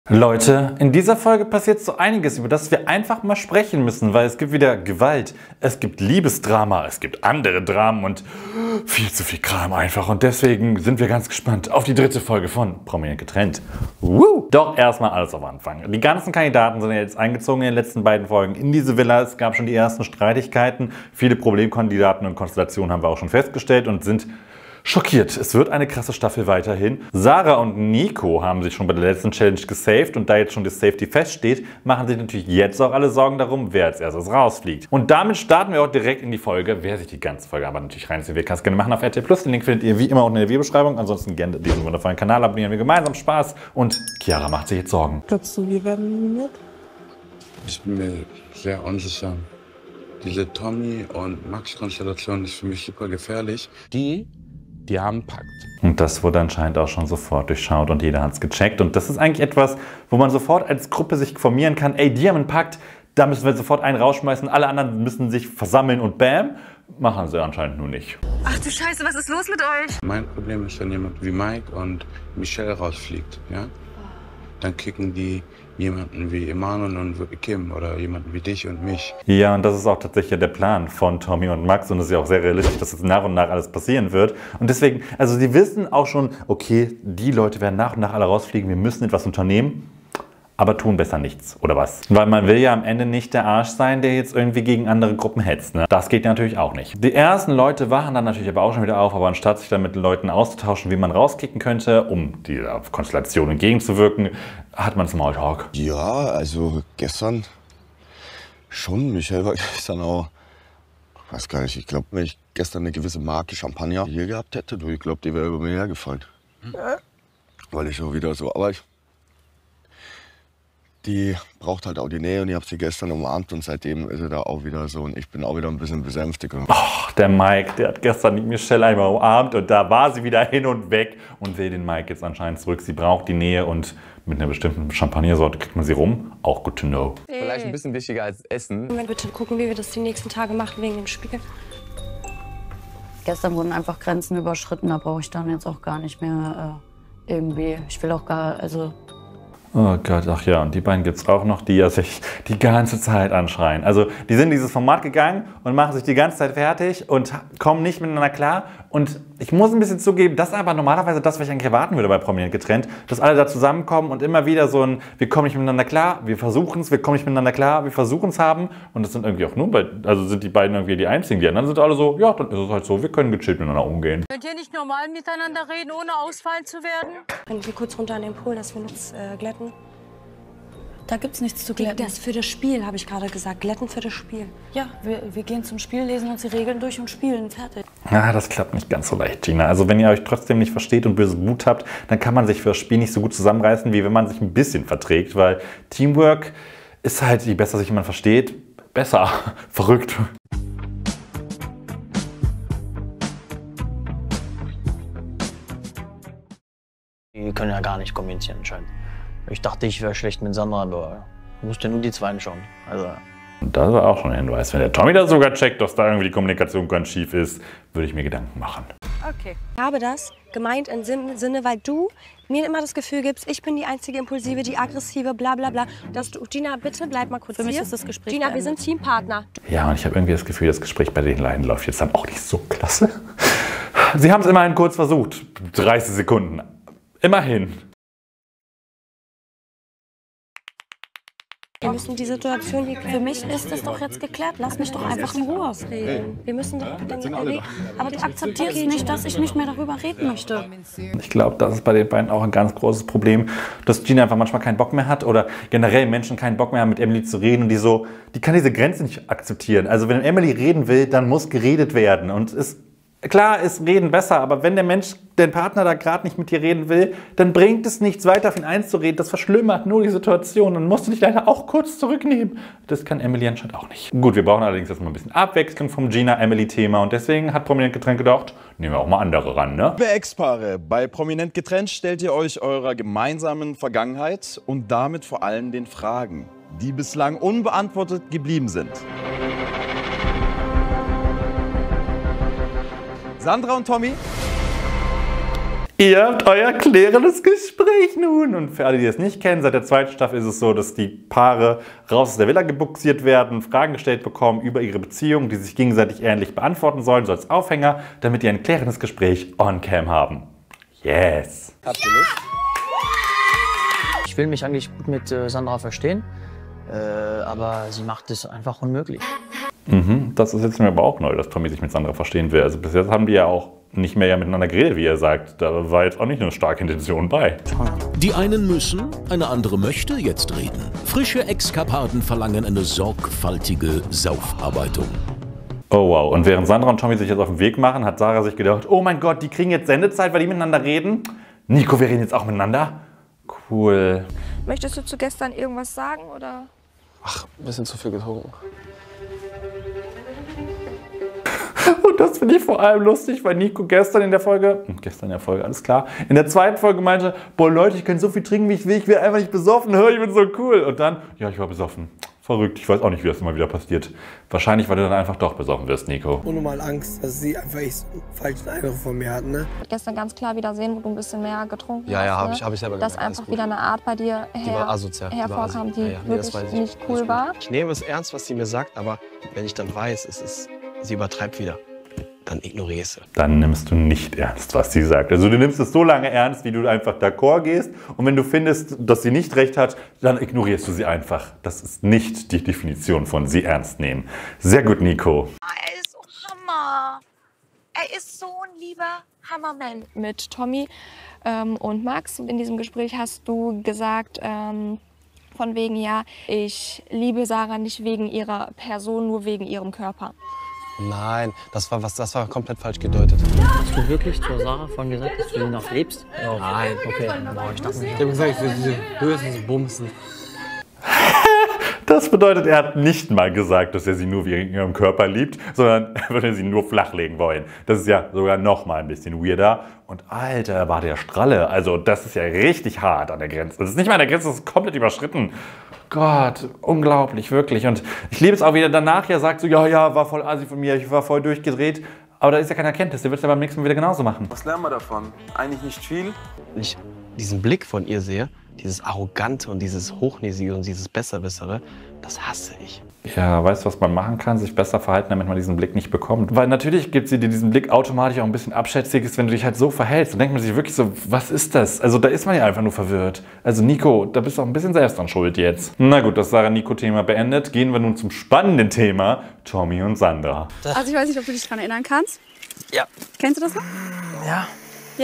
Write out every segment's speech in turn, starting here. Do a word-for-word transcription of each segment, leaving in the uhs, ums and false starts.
Leute, in dieser Folge passiert so einiges, über das wir einfach mal sprechen müssen, weil es gibt wieder Gewalt, es gibt Liebesdrama, es gibt andere Dramen und viel zu viel Kram einfach. Und deswegen sind wir ganz gespannt auf die dritte Folge von Prominent getrennt. Woo! Doch erstmal alles auf Anfang. Die ganzen Kandidaten sind jetzt eingezogen in den letzten beiden Folgen in diese Villa. Es gab schon die ersten Streitigkeiten. Viele Problemkandidaten und Konstellationen haben wir auch schon festgestellt und sind schockiert. Es wird eine krasse Staffel weiterhin. Sarah und Nico haben sich schon bei der letzten Challenge gesaved und da jetzt schon das Safety feststeht, machen sich natürlich jetzt auch alle Sorgen darum, wer als erstes rausfliegt. Und damit starten wir auch direkt in die Folge. Wer sich die ganze Folge aber natürlich reinziehen will, kann es gerne machen auf R T L Plus. Den Link findet ihr wie immer unten in der Videobeschreibung. Ansonsten gerne diesen wundervollen Kanal abonnieren. Wir gemeinsam Spaß und Chiara macht sich jetzt Sorgen. Glaubst du, wir werden nominiert? Ich bin mir sehr unsicher. Diese Tommy und Max-Konstellation ist für mich super gefährlich. Die Die haben Pakt. Und das wurde anscheinend auch schon sofort durchschaut und jeder hat es gecheckt. Und das ist eigentlich etwas, wo man sofort als Gruppe sich formieren kann. Ey, die haben einen Pakt, da müssen wir sofort einen rausschmeißen. Alle anderen müssen sich versammeln und bam, machen sie anscheinend nur nicht. Ach du Scheiße, was ist los mit euch? Mein Problem ist, wenn jemand wie Mike und Michelle rausfliegt, ja? Dann kicken die jemanden wie Emanuel und Kim oder jemanden wie dich und mich. Ja, und das ist auch tatsächlich der Plan von Tommy und Max und es ist ja auch sehr realistisch, dass jetzt nach und nach alles passieren wird. Und deswegen, also sie wissen auch schon, okay, die Leute werden nach und nach alle rausfliegen, wir müssen etwas unternehmen, aber tun besser nichts, oder was? Weil man will ja am Ende nicht der Arsch sein, der jetzt irgendwie gegen andere Gruppen hetzt, ne? Das geht ja natürlich auch nicht. Die ersten Leute wachen dann natürlich aber auch schon wieder auf, aber anstatt sich dann mit den Leuten auszutauschen, wie man rauskicken könnte, um dieser Konstellation entgegenzuwirken, hat man Smalltalk. Ja, also gestern schon. Michelle war gestern auch, ich weiß gar nicht, ich glaube, wenn ich gestern eine gewisse Marke Champagner hier gehabt hätte, du, ich glaube, die wäre über mir hergefallen. Hm. Weil ich schon wieder so, aber ich, die braucht halt auch die Nähe und ich habe sie gestern umarmt und seitdem ist sie da auch wieder so und ich bin auch wieder ein bisschen besänftigt. Oh, der Mike, der hat gestern die Michelle einmal umarmt und da war sie wieder hin und weg und will den Mike jetzt anscheinend zurück. Sie braucht die Nähe und mit einer bestimmten Champagnersorte kriegt man sie rum. Auch good to know. Vielleicht ein bisschen wichtiger als Essen. Können wir bitte gucken, wie wir das die nächsten Tage machen wegen dem Spiel? Gestern wurden einfach Grenzen überschritten, da brauche ich dann jetzt auch gar nicht mehr äh, irgendwie, ich will auch gar, also... Oh Gott, ach ja, und die beiden gibt es auch noch, die ja sich die ganze Zeit anschreien. Also die sind in dieses Format gegangen und machen sich die ganze Zeit fertig und kommen nicht miteinander klar. Und ich muss ein bisschen zugeben, das ist aber normalerweise das, was ich eigentlich erwarten würde bei Prominent getrennt, dass alle da zusammenkommen und immer wieder so ein, wir kommen nicht miteinander klar, wir versuchen es, wir kommen nicht miteinander klar, wir versuchen es haben. Und das sind irgendwie auch nur, bei, also sind die beiden irgendwie die Einzigen, die anderen sind alle so, ja, dann ist es halt so, wir können gechillt miteinander umgehen. Könnt ihr nicht normal miteinander reden, ohne ausfallen zu werden? Können wir kurz runter an den Pool, dass wir uns äh, glätten? Da gibt's nichts zu glätten. Das für das Spiel, habe ich gerade gesagt. Glätten für das Spiel. Ja, wir, wir gehen zum Spiel, lesen uns die Regeln durch und spielen. Fertig. Ah, das klappt nicht ganz so leicht, Gina. Also wenn ihr euch trotzdem nicht versteht und böse Wut habt, dann kann man sich für das Spiel nicht so gut zusammenreißen, wie wenn man sich ein bisschen verträgt, weil Teamwork ist halt, je besser sich jemand versteht, besser. Verrückt. Die können ja gar nicht kommunizieren anscheinend. Ich dachte, ich wäre schlecht mit Sandra, aber ich musste nur die Zweiten schauen. Also. Und das war auch schon ein Hinweis. Wenn der Tommy da sogar checkt, dass da irgendwie die Kommunikation ganz schief ist, würde ich mir Gedanken machen. Okay. Ich habe das gemeint im Sinne, weil du mir immer das Gefühl gibst, ich bin die einzige Impulsive, die aggressive, bla bla bla. Dass du, Gina, bitte bleib mal kurz Für mich hier. ist das Gespräch Gina, beendet. wir sind Teampartner. Ja, und ich habe irgendwie das Gefühl, das Gespräch bei den beiden läuft jetzt dann auch nicht so klasse. Sie haben es immerhin kurz versucht. dreißig Sekunden. Immerhin. Wir müssen die Situation hier Für mich ist das doch jetzt geklärt. Lass mich doch einfach in Ruhe. reden. Wir müssen doch dann Aber du akzeptierst nicht, dass ich nicht mehr darüber reden möchte. Ich glaube, das ist bei den beiden auch ein ganz großes Problem, dass Gina einfach manchmal keinen Bock mehr hat oder generell Menschen keinen Bock mehr haben, mit Emily zu reden und die so, die kann diese Grenze nicht akzeptieren. Also wenn Emily reden will, dann muss geredet werden und es klar ist Reden besser, aber wenn der Mensch, der Partner da gerade nicht mit dir reden will, dann bringt es nichts weiter, auf ihn einzureden. Das verschlimmert nur die Situation und musst du dich leider auch kurz zurücknehmen. Das kann Emily anscheinend auch nicht. Gut, wir brauchen allerdings jetzt mal ein bisschen Abwechslung vom Gina-Emily-Thema und deswegen hat Prominent getrennt gedacht, nehmen wir auch mal andere ran, ne? Liebe Ex-Paare, bei Prominent getrennt stellt ihr euch eurer gemeinsamen Vergangenheit und damit vor allem den Fragen, die bislang unbeantwortet geblieben sind. Sandra und Tommy? Ihr habt euer klärendes Gespräch nun. Und für alle, die es nicht kennen, seit der zweiten Staffel ist es so, dass die Paare raus aus der Villa gebuxiert werden, Fragen gestellt bekommen über ihre Beziehung, die sich gegenseitig ähnlich beantworten sollen, so als Aufhänger, damit die ein klärendes Gespräch on cam haben. Yes! Absolut. Ich will mich eigentlich gut mit äh, Sandra verstehen, äh, aber sie macht es einfach unmöglich. Mhm, das ist jetzt mir aber auch neu, dass Tommy sich mit Sandra verstehen will. Also bis jetzt haben die ja auch nicht mehr ja miteinander geredet, wie er sagt. Da war jetzt auch nicht eine starke Intention bei. Die einen müssen, eine andere möchte jetzt reden. Frische Eskapaden verlangen eine sorgfältige Saufarbeitung. Oh wow, und während Sandra und Tommy sich jetzt auf den Weg machen, hat Sarah sich gedacht, oh mein Gott, die kriegen jetzt Sendezeit, weil die miteinander reden. Nico, wir reden jetzt auch miteinander. Cool. Möchtest du zu gestern irgendwas sagen, oder? Ach, ein bisschen zu viel getrunken. Und das finde ich vor allem lustig, weil Nico gestern in der Folge, gestern in der Folge, alles klar, in der zweiten Folge meinte, boah Leute, ich kann so viel trinken, wie ich will, ich will einfach nicht besoffen, hör, ich bin so cool. Und dann, ja, ich war besoffen. Verrückt, ich weiß auch nicht, wie das immer wieder passiert. Wahrscheinlich, weil du dann einfach doch besoffen wirst, Nico. Ohne mal Angst, dass sie einfach einen falschen Eindruck von mir hatten, ne? Gestern ganz klar wieder sehen, wo du ein bisschen mehr getrunken Ja, ja, hast, habe ne? ich, hab ich selber Dass gemerkt, einfach alles wieder gut. eine Art bei dir Die war her asozial, die war hervorkam, asozial. die Ja, ja, nee, das wirklich weiß ich. nicht cool war. Ich nehme es ernst, was sie mir sagt, aber wenn ich dann weiß, es ist, sie übertreibt wieder, dann ignoriere ich sie. Dann nimmst du nicht ernst, was sie sagt. Also du nimmst es so lange ernst, wie du einfach d'accord gehst. Und wenn du findest, dass sie nicht recht hat, dann ignorierst du sie einfach. Das ist nicht die Definition von sie ernst nehmen. Sehr gut, Nico. Er ist so Hammer. Er ist so ein lieber Hammerman. Mit Tommy ähm, und Max in diesem Gespräch hast du gesagt, ähm, von wegen, ja, ich liebe Sarah nicht wegen ihrer Person, nur wegen ihrem Körper. Nein, das war, was, das war komplett falsch gedeutet. Hast du wirklich zur Sarah von gesagt, dass du ihn noch liebst? Oh. Nein. Okay, boah, ich dachte nicht. Ich habe gesagt, ich will diese höchstens bumsen. Das bedeutet, er hat nicht mal gesagt, dass er sie nur wegen ihrem Körper liebt, sondern er würde sie nur flachlegen wollen. Das ist ja sogar noch mal ein bisschen weirder. Und Alter, war der Stralle. Also das ist ja richtig hart an der Grenze. Das ist nicht mal an der Grenze, das ist komplett überschritten. Gott, unglaublich, wirklich. Und ich liebe es auch, wie er danach ja sagt, so, ja, ja, war voll assi von mir, ich war voll durchgedreht. Aber da ist ja keine Erkenntnis, der wird es ja beim nächsten Mal wieder genauso machen. Was lernen wir davon? Eigentlich nicht viel. Wenn ich diesen Blick von ihr sehe, dieses Arrogante und dieses Hochnäsige und dieses Besserwissere, das hasse ich. Ja, weißt du, was man machen kann? Sich besser verhalten, damit man diesen Blick nicht bekommt. Weil natürlich gibt sie dir diesen Blick automatisch auch ein bisschen Abschätziges, wenn du dich halt so verhältst. Dann denkt man sich wirklich so, was ist das? Also da ist man ja einfach nur verwirrt. Also Nico, da bist du auch ein bisschen selbst dran schuld jetzt. Na gut, das Sarah-Nico-Thema beendet. Gehen wir nun zum spannenden Thema, Tommy und Sandra. Also ich weiß nicht, ob du dich daran erinnern kannst. Ja. Kennst du das noch? Ja. Ja?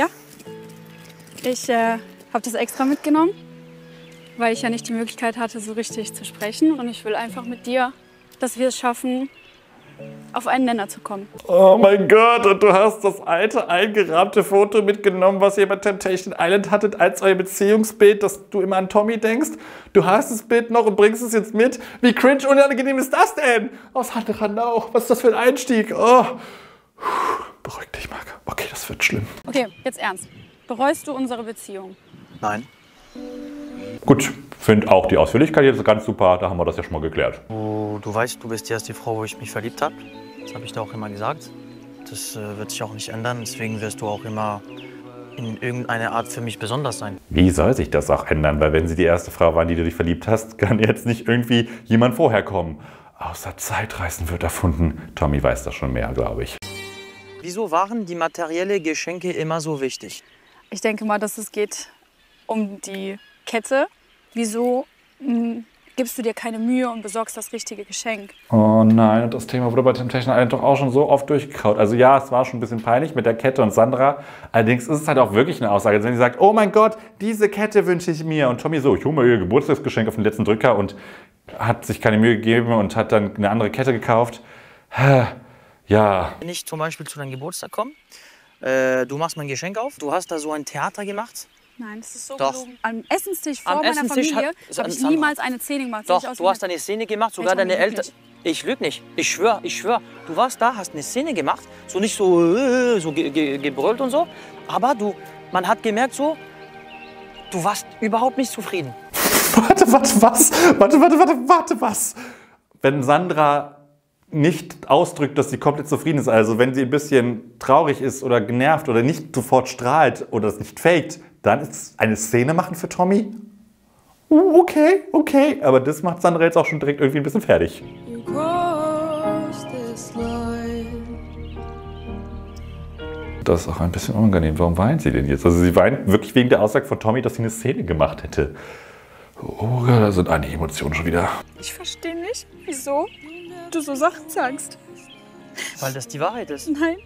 Ich äh, habe das extra mitgenommen, weil ich ja nicht die Möglichkeit hatte, so richtig zu sprechen. Und ich will einfach mit dir, dass wir es schaffen, auf einen Nenner zu kommen. Oh mein Gott, und du hast das alte, eingerahmte Foto mitgenommen, was ihr bei Temptation Island hattet, als euer Beziehungsbild, dass du immer an Tommy denkst. Du hast das Bild noch und bringst es jetzt mit. Wie cringe unangenehm ist das denn? Aus Sandra auch. Was ist das für ein Einstieg? Oh. Beruhig dich, Marc. Okay, das wird schlimm. Okay, jetzt ernst. Bereust du unsere Beziehung? Nein. Gut, finde auch die Ausführlichkeit jetzt ganz super. Da haben wir das ja schon mal geklärt. Du, du weißt, du bist erst die Frau, wo ich mich verliebt habe. Das habe ich dir auch immer gesagt. Das äh, wird sich auch nicht ändern. Deswegen wirst du auch immer in irgendeiner Art für mich besonders sein. Wie soll sich das auch ändern? Weil wenn sie die erste Frau war, in die du dich verliebt hast, kann jetzt nicht irgendwie jemand vorher kommen. Außer Zeitreisen wird erfunden. Tommy weiß das schon mehr, glaube ich. Wieso waren die materiellen Geschenke immer so wichtig? Ich denke mal, dass es geht um die Kette. Wieso mh, gibst du dir keine Mühe und besorgst das richtige Geschenk? Oh nein, und das Thema wurde bei Temptation Island doch auch schon so oft durchgekaut. Also ja, es war schon ein bisschen peinlich mit der Kette und Sandra. Allerdings ist es halt auch wirklich eine Aussage. Also wenn sie sagt, oh mein Gott, diese Kette wünsche ich mir. Und Tommy so, ich hole mir ihr Geburtstagsgeschenk auf den letzten Drücker und hat sich keine Mühe gegeben und hat dann eine andere Kette gekauft. Ja. Wenn ich zum Beispiel zu deinem Geburtstag komme, äh, du machst mein Geschenk auf, du hast da so ein Theater gemacht. Nein, das ist so Doch. gelogen. Am Essenstisch vor Am meiner Essenstisch Familie hat- habe ich Sandra. niemals eine Szene gemacht. Doch, Sehe ich aus du wie hast eine Szene gemacht, sogar Hey, Tommy, deine lüg Eltern. Ich lüge nicht. Ich schwöre, ich schwöre. Du warst da, hast eine Szene gemacht, so nicht so, äh, so ge ge gebrüllt und so. Aber du, man hat gemerkt so, du warst überhaupt nicht zufrieden. Warte, warte, was? Warte, warte, warte, warte, was? Wenn Sandra nicht ausdrückt, dass sie komplett zufrieden ist. Also wenn sie ein bisschen traurig ist oder genervt oder nicht sofort strahlt oder es nicht faked, dann ist eine Szene machen für Tommy. Uh, okay, okay. Aber das macht Sandra jetzt auch schon direkt irgendwie ein bisschen fertig. Das ist auch ein bisschen unangenehm. Warum weint sie denn jetzt? Also sie weint wirklich wegen der Aussage von Tommy, dass sie eine Szene gemacht hätte. Oh, da sind einige Emotionen schon wieder. Ich verstehe nicht, wieso du so Sachen sagst. Weil das die Wahrheit ist. Nein.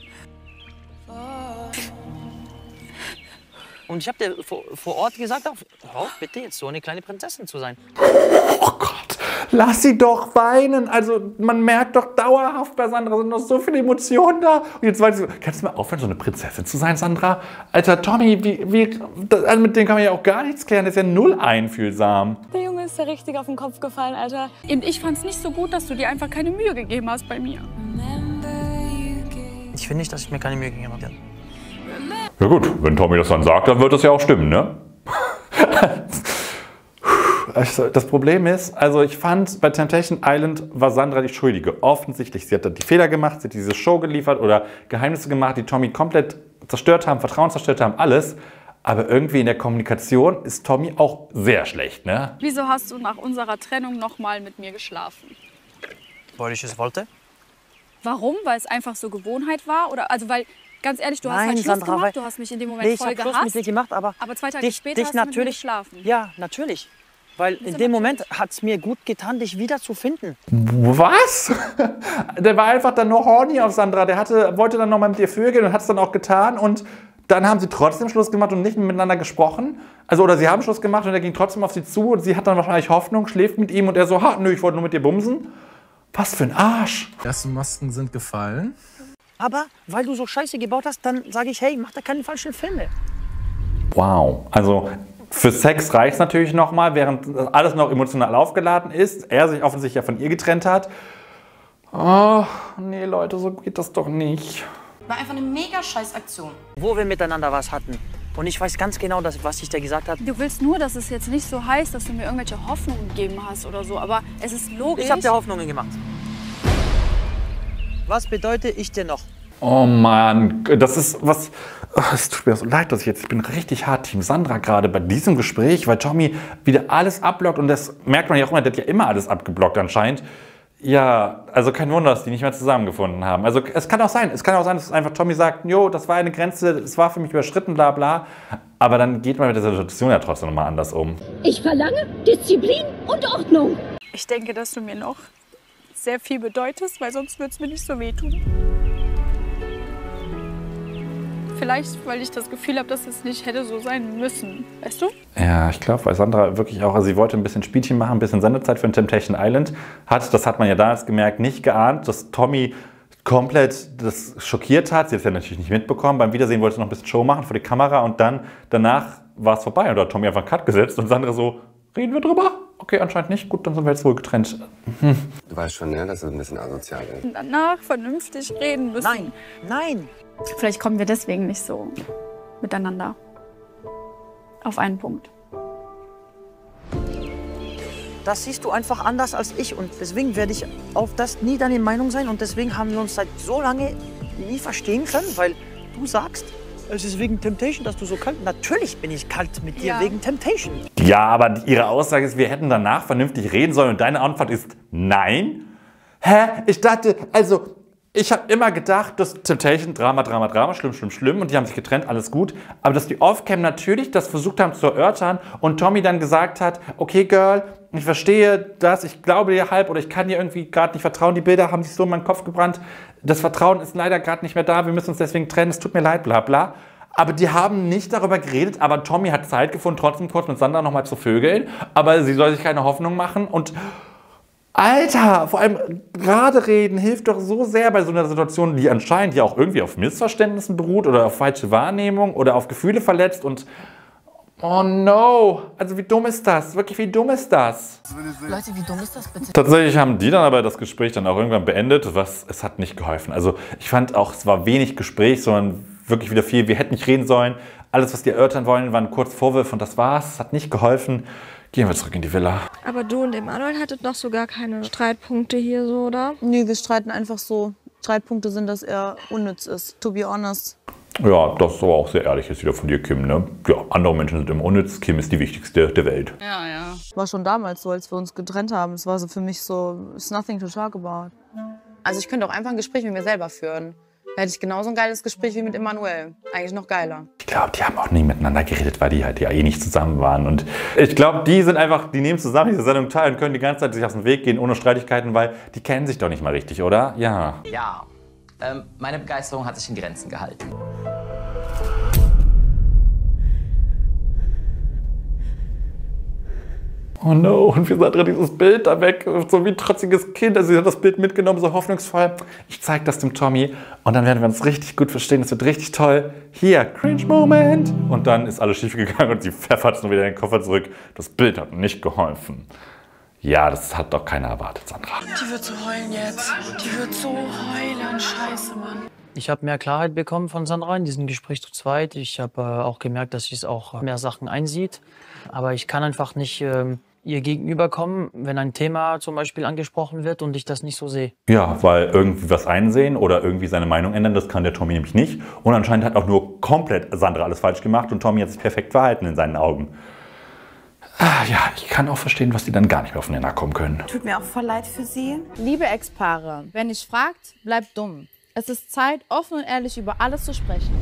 Und ich habe dir vor, vor Ort gesagt, auch, hör auf, bitte jetzt so eine kleine Prinzessin zu sein. Oh Gott, lass sie doch weinen. Also man merkt doch dauerhaft bei Sandra, sind noch so viele Emotionen da. Und jetzt weißt du, kannst du mal aufhören, so eine Prinzessin zu sein, Sandra? Alter, Tommy, wie, wie, das, also mit dem kann man ja auch gar nichts klären. Der ist ja null einfühlsam. Der Junge ist ja richtig auf den Kopf gefallen, Alter. Und ich fand's nicht so gut, dass du dir einfach keine Mühe gegeben hast bei mir. Ich finde nicht, dass ich mir keine Mühe gegeben habe. Ja gut, wenn Tommy das dann sagt, dann wird das ja auch stimmen, ne? Also, das Problem ist, also ich fand, bei Temptation Island war Sandra die Schuldige. Offensichtlich, sie hat dann die Fehler gemacht, sie hat diese Show geliefert oder Geheimnisse gemacht, die Tommy komplett zerstört haben, Vertrauen zerstört haben, alles. Aber irgendwie in der Kommunikation ist Tommy auch sehr schlecht, ne? Wieso hast du nach unserer Trennung noch mal mit mir geschlafen? Weil ich es wollte. Warum? Weil es einfach so Gewohnheit war? Oder also weil, ganz ehrlich, du hast Nein, halt Schluss Sandra, gemacht, weil- du hast mich in dem Moment Nee, ich voll habe Schluss gehasst. mit dir gemacht, aber, aber zwei Tage dich, später dich hast du mit mir natürlich, geschlafen. Ja, natürlich. Weil in dem Moment hat es mir gut getan, dich wiederzufinden. Was? Der war einfach dann nur horny auf Sandra. Der hatte, wollte dann nochmal mit ihr vögeln und hat es dann auch getan. Und dann haben sie trotzdem Schluss gemacht und nicht miteinander gesprochen. Also, oder sie haben Schluss gemacht und er ging trotzdem auf sie zu. Und sie hat dann wahrscheinlich Hoffnung, schläft mit ihm. Und er so, ha, nö, ich wollte nur mit dir bumsen. Was für ein Arsch. Die ersten Masken sind gefallen. Aber weil du so Scheiße gebaut hast, dann sage ich, hey, mach da keine falschen Filme. Wow. Also für Sex reicht es natürlich nochmal, während alles noch emotional aufgeladen ist. Er sich offensichtlich ja von ihr getrennt hat. Oh, nee, Leute, so geht das doch nicht. War einfach eine mega scheiß Aktion. Wo wir miteinander was hatten. Und ich weiß ganz genau, dass, was ich dir gesagt habe. Du willst nur, dass es jetzt nicht so heißt, dass du mir irgendwelche Hoffnungen gegeben hast oder so. Aber es ist logisch. Ich habe dir Hoffnungen gemacht. Was bedeutet ich dir noch? Oh Mann, das ist was. Oh, es tut mir so leid, dass ich jetzt. Ich bin richtig hart Team Sandra gerade bei diesem Gespräch, weil Tommy wieder alles abblockt und das merkt man ja auch immer, der hat ja immer alles abgeblockt anscheinend. Ja, also kein Wunder, dass die nicht mehr zusammengefunden haben. Also es kann auch sein, es kann auch sein, dass einfach Tommy sagt, jo, das war eine Grenze, es war für mich überschritten, bla bla. Aber dann geht man mit der Situation ja trotzdem nochmal anders um. Ich verlange Disziplin und Ordnung. Ich denke, dass du mir noch sehr viel bedeutest, weil sonst würde es mir nicht so wehtun. Vielleicht, weil ich das Gefühl habe, dass es nicht hätte so sein müssen. Weißt du? Ja, ich glaube, weil Sandra wirklich auch, also sie wollte ein bisschen Spielchen machen, ein bisschen Sendezeit für ein Temptation Island. Hat, das hat man ja damals gemerkt, nicht geahnt, dass Tommy komplett das schockiert hat. Sie hat es ja natürlich nicht mitbekommen. Beim Wiedersehen wollte sie noch ein bisschen Show machen vor die Kamera und dann, danach war es vorbei. Und da hat Tommy einfach einen Cut gesetzt und Sandra so, reden wir drüber? Okay, anscheinend nicht. Gut, dann sind wir jetzt wohl getrennt. Hm. Du weißt schon, ne, dass es ein bisschen asozial ist. Danach vernünftig reden müssen. Nein, nein. Vielleicht kommen wir deswegen nicht so miteinander auf einen Punkt. Das siehst du einfach anders als ich und deswegen werde ich auf das nie deine Meinung sein und deswegen haben wir uns seit so lange nie verstehen können, weil du sagst, es ist wegen Temptation, dass du so kalt. Natürlich bin ich kalt mit dir Ja. wegen Temptation. Ja, aber ihre Aussage ist, wir hätten danach vernünftig reden sollen und deine Antwort ist nein? Hä? Ich dachte, also, ich habe immer gedacht, dass Temptation, Drama, Drama, Drama, schlimm, schlimm, schlimm und die haben sich getrennt, alles gut. Aber dass die Offcam natürlich das versucht haben zu erörtern und Tommy dann gesagt hat, okay, Girl, ich verstehe das, ich glaube dir halb oder ich kann dir irgendwie gerade nicht vertrauen, die Bilder haben sich so in meinen Kopf gebrannt, das Vertrauen ist leider gerade nicht mehr da, wir müssen uns deswegen trennen, es tut mir leid, bla bla. Aber die haben nicht darüber geredet, aber Tommy hat Zeit gefunden, trotzdem kurz mit Sandra nochmal zu vögeln, aber sie soll sich keine Hoffnung machen und Alter, vor allem gerade reden hilft doch so sehr bei so einer Situation, die anscheinend ja auch irgendwie auf Missverständnissen beruht oder auf falsche Wahrnehmung oder auf Gefühle verletzt und oh no, also wie dumm ist das? Wirklich, wie dumm ist das? Leute, wie dumm ist das bitte? Tatsächlich haben die dann aber das Gespräch dann auch irgendwann beendet, was es hat nicht geholfen. Also ich fand auch, es war wenig Gespräch, sondern wirklich wieder viel, wir hätten nicht reden sollen. Alles, was die erörtern wollen, waren kurz Vorwürfe und das war's. Es hat nicht geholfen. Gehen wir zurück in die Villa. Aber du und Emanuel hattet noch so gar keine Streitpunkte hier so, oder? Nee, wir streiten einfach so. Streitpunkte sind, dass er unnütz ist, to be honest. Ja, das ist aber auch sehr ehrlich jetzt wieder von dir, Kim, ne? Ja, andere Menschen sind immer unnütz, Kim ist die wichtigste der Welt. Ja, ja. War schon damals so, als wir uns getrennt haben. Es war so für mich so, it's nothing to talk about. Also ich könnte auch einfach ein Gespräch mit mir selber führen. Da hätte ich genauso ein geiles Gespräch wie mit Emanuel. Eigentlich noch geiler. Ich glaube, die haben auch nie miteinander geredet, weil die halt ja eh nicht zusammen waren. Und ich glaube, die sind einfach, die nehmen zusammen diese Sendung teil und können die ganze Zeit sich aus dem Weg gehen ohne Streitigkeiten, weil die kennen sich doch nicht mal richtig, oder? Ja. Ja, ähm, meine Begeisterung hat sich in Grenzen gehalten. Oh no, und wie Sandra dieses Bild da weg, so wie ein trotziges Kind. Also sie hat das Bild mitgenommen, so hoffnungsvoll. Ich zeige das dem Tommy und dann werden wir uns richtig gut verstehen. Das wird richtig toll. Hier, Cringe-Moment. Und dann ist alles schief gegangen und sie pfeffert es nur wieder in den Koffer zurück. Das Bild hat nicht geholfen. Ja, das hat doch keiner erwartet, Sandra. Die wird so heulen jetzt. Die wird so heulen. Scheiße, Mann. Ich habe mehr Klarheit bekommen von Sandra in diesem Gespräch zu zweit. Ich habe äh, auch gemerkt, dass sie es auch mehr Sachen einsieht. Aber ich kann einfach nicht ähm, ihr gegenüberkommen, wenn ein Thema zum Beispiel angesprochen wird und ich das nicht so sehe. Ja, weil irgendwie was einsehen oder irgendwie seine Meinung ändern, das kann der Tommy nämlich nicht. Und anscheinend hat auch nur komplett Sandra alles falsch gemacht und Tommy hat sich perfekt verhalten in seinen Augen. Ah, ja, ich kann auch verstehen, was die dann gar nicht mehr aufeinander kommen können. Tut mir auch voll leid für sie. Liebe Ex-Paare, wer nicht fragt, bleibt dumm. Es ist Zeit, offen und ehrlich über alles zu sprechen.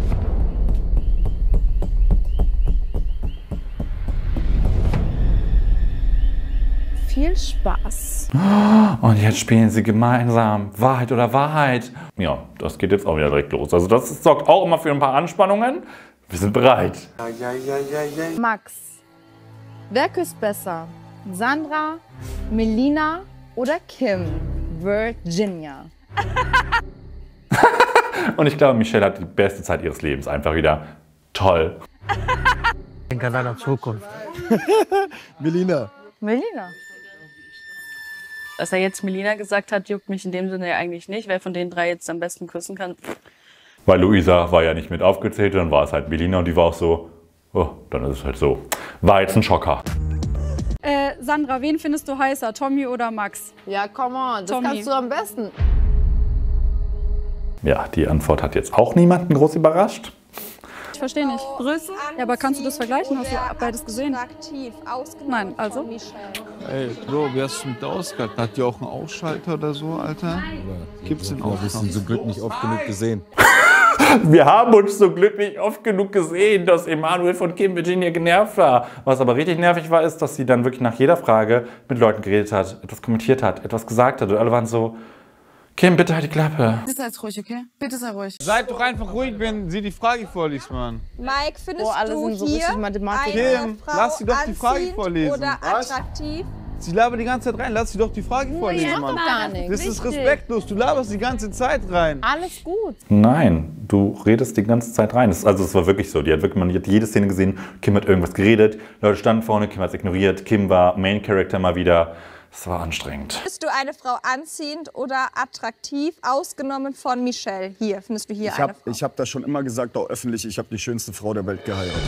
Viel Spaß. Und jetzt spielen sie gemeinsam. Wahrheit oder Wahrheit. Ja, das geht jetzt auch wieder direkt los. Also das sorgt auch immer für ein paar Anspannungen. Wir sind bereit. Ja, ja, ja, ja. Max, wer küsst besser? Sandra, Melina oder Kim? Virginia. Und ich glaube, Michelle hat die beste Zeit ihres Lebens. Einfach wieder toll. Ich denke an deine Zukunft. Melina. Melina. Dass er jetzt Melina gesagt hat, juckt mich in dem Sinne ja eigentlich nicht. Wer von den drei jetzt am besten küssen kann. Weil Luisa war ja nicht mit aufgezählt, dann war es halt Melina und die war auch so, oh, dann ist es halt so. War jetzt ein Schocker. Äh, Sandra, wen findest du heißer, Tommy oder Max? Ja, come on, das Tommy. kannst du am besten. Ja, die Antwort hat jetzt auch niemanden groß überrascht. Ich verstehe nicht. Größe? Ja, aber kannst du das vergleichen? Hast du beides gesehen? Nein, also? Ey, Bro, wie hast du mit der ausgehalten? Hat die auch einen Ausschalter oder so, Alter? Gibt's den auch? Wir sind so Glück nicht oft genug gesehen. Wir haben uns so glücklich oft genug gesehen, dass Emanuel von Kim Virginia genervt war. Was aber richtig nervig war, ist, dass sie dann wirklich nach jeder Frage mit Leuten geredet hat, etwas kommentiert hat, etwas gesagt hat. Und alle waren so, Kim, bitte halt die Klappe. Bitte sei jetzt ruhig, okay? Bitte sei ruhig. Seid doch einfach ruhig, wenn sie die Frage vorliest, Mann. Mike, findest Boah, alle du sind so hier richtig Mathematiker. Kim, lass sie doch die Frage vorlesen. Oder attraktiv? Sie labert die ganze Zeit rein, lass sie doch die Frage vorlesen, ich mach Mann. doch gar nichts. Das ist Richtig. respektlos, du laberst die ganze Zeit rein. Alles gut. Nein, du redest die ganze Zeit rein. Das, also es war wirklich so. Die hat wirklich, man hat jede Szene gesehen, Kim hat irgendwas geredet, Leute standen vorne, Kim hat es ignoriert, Kim war Main Character mal wieder. Es war anstrengend. Findest du eine Frau anziehend oder attraktiv, ausgenommen von Michelle? Hier, findest du hier Ich eine habe Frau? hab das schon immer gesagt, auch öffentlich, ich habe die schönste Frau der Welt geheiratet.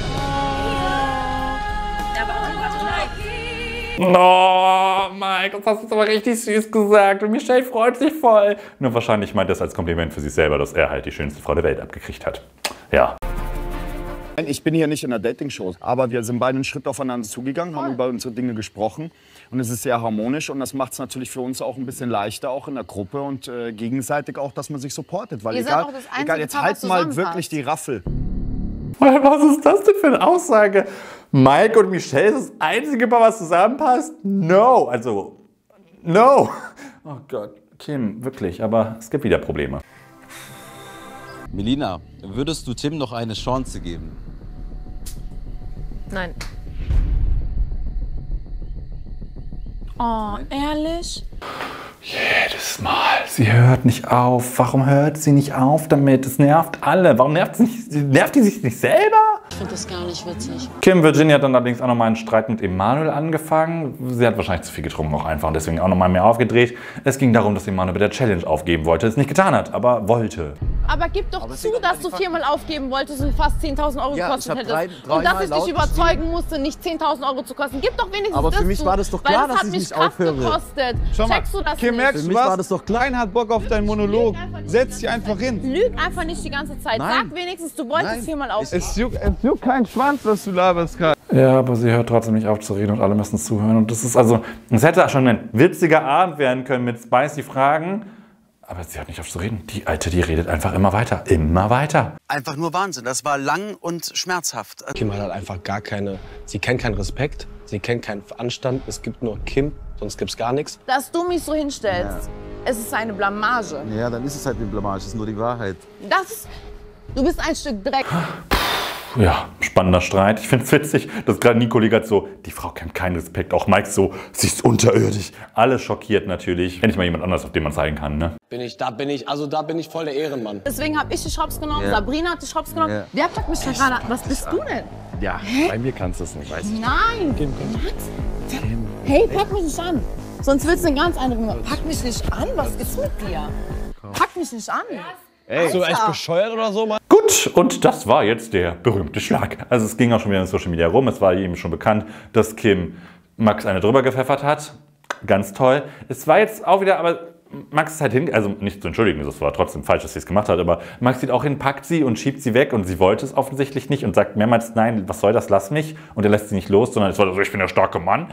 Oh, Mike, das hast du jetzt aber richtig süß gesagt. Und Michelle freut sich voll. Nur wahrscheinlich meint er es als Kompliment für sich selber, dass er halt die schönste Frau der Welt abgekriegt hat. Ja. Ich bin hier nicht in einer Dating-Show, aber wir sind beide einen Schritt aufeinander zugegangen, haben über unsere Dinge gesprochen und es ist sehr harmonisch und das macht es natürlich für uns auch ein bisschen leichter, auch in der Gruppe und äh, gegenseitig auch, dass man sich supportet, weil Ihr seid egal, auch das einzige egal jetzt Paar, halt was mal zusammenpasst. wirklich die Raffel. Was ist das denn für eine Aussage? Mike und Michelle ist das einzige Paar, was zusammenpasst? No, also, no. Oh Gott, Kim, wirklich, aber es gibt wieder Probleme. Melina, würdest du Tim noch eine Chance geben? Nein. Oh, ehrlich? Jedes Mal. Sie hört nicht auf. Warum hört sie nicht auf damit? Es nervt alle. Warum nervt sie nicht? Nervt die sich nicht selber? Ich finde das gar nicht witzig. Kim Virginia hat dann allerdings auch nochmal einen Streit mit Emanuel angefangen. Sie hat wahrscheinlich zu viel getrunken auch einfach und deswegen auch nochmal mehr aufgedreht. Es ging darum, dass Emanuel bei der Challenge aufgeben wollte. Es nicht getan hat, aber wollte. Aber gib doch Aber zu, sag dass mal du die viermal aufgeben wolltest und fast zehntausend Euro Ja, gekostet ich hab drei- hättest. Und dass dreimal ich dich laut überzeugen musste, nicht zehntausend Euro zu kosten. Gib doch wenigstens Aber das für mich zu, war das doch weil klar, das dass hat ich mich nicht Kraft aufhöre. gekostet. Schau mal, Checkst du das Kim, nicht? merkst Für du mich was? war das doch klar. Klein hat Bock auf deinen Monolog. Setz dich einfach hin. Lüg einfach nicht die ganze Zeit. Nein. Sag wenigstens, du wolltest Nein. viermal aufgeben. Es juckt, es juckt keinen Schwanz, was du laberst gerade. Ja, aber sie hört trotzdem nicht auf zu reden und alle müssen zuhören. Und das ist also, es hätte schon ein witziger Abend werden können mit spicy Fragen. Aber sie hört nicht auf zu reden. Die Alte, die redet einfach immer weiter. Immer weiter. Einfach nur Wahnsinn. Das war lang und schmerzhaft. Kim hat halt einfach gar keine, sie kennt keinen Respekt, sie kennt keinen Anstand. Es gibt nur Kim, sonst gibt's gar nichts. Dass du mich so hinstellst, es ist eine Blamage. Ja, dann ist es halt eine Blamage, das ist nur die Wahrheit. Das ist, du bist ein Stück Dreck. Ja, spannender Streit. Ich finde es witzig, dass gerade Nico Legert so, die Frau kennt keinen Respekt. Auch Mike so, sie ist unterirdisch. Alle schockiert natürlich. Endlich mal jemand anders, auf den man zeigen kann, ne? Bin ich, da bin ich, also da bin ich voll der Ehrenmann. Deswegen habe ich die Schrops genommen, Ja. Sabrina hat die Schrops genommen. Ja. Wer packt mich da gerade an? Was bist du denn? Ja, Hä? bei mir kannst du es nicht, weiß ich. Nein! Max? Hey, pack mich nicht an. Sonst willst du einen ganz anderen. Pack mich nicht an, was ist mit dir? Pack mich nicht an. Ey, bist du echt Alter. bescheuert oder so, Mann? Gut, und das war jetzt der berühmte Schlag. Also es ging auch schon wieder in Social Media rum. Es war ihm schon bekannt, dass Kim Max eine drüber gepfeffert hat. Ganz toll. Es war jetzt auch wieder, aber Max ist halt hin, also nicht zu entschuldigen, das war trotzdem falsch, dass sie es gemacht hat, aber Max geht auch hin, packt sie und schiebt sie weg und sie wollte es offensichtlich nicht und sagt mehrmals, nein, was soll das, lass mich. Und er lässt sie nicht los, sondern es war so, ich bin der starke Mann.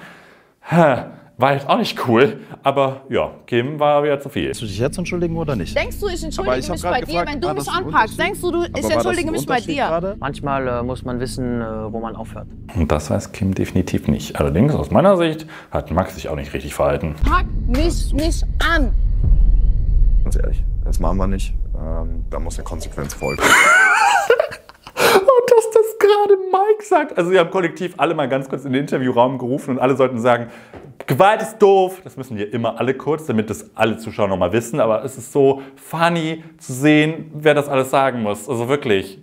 War jetzt auch nicht cool, aber ja, Kim war wieder zu viel. Willst du dich jetzt entschuldigen oder nicht? Denkst du, ich Aber entschuldige ich hab mich grad bei gefragt, dir, wenn du war mich das ein anpackst? Unterschied? Denkst du, du Aber ich war das entschuldige ein mich bei Unterschied dir? gerade? Manchmal äh, muss man wissen, äh, wo man aufhört. Und das weiß Kim definitiv nicht. Allerdings, aus meiner Sicht, hat Max sich auch nicht richtig verhalten. Pack mich nicht an. Ganz ehrlich, das machen wir nicht. Ähm, da muss eine Konsequenz folgen. Und dass das gerade Mike sagt. Also sie haben kollektiv alle mal ganz kurz in den Interviewraum gerufen und alle sollten sagen, Gewalt ist doof. Das müssen wir immer alle kurz, damit das alle Zuschauer noch mal wissen. Aber es ist so funny zu sehen, wer das alles sagen muss. Also wirklich.